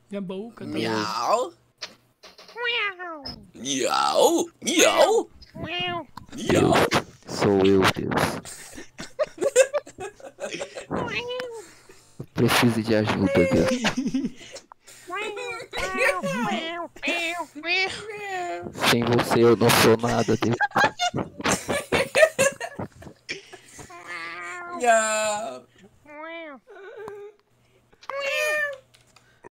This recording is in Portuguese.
Minha boca tá Miau. Miau. Miau. Miau. Sou eu, Deus. Preciso de ajuda, Deus. Sem você eu não sou nada, Deus. Miau.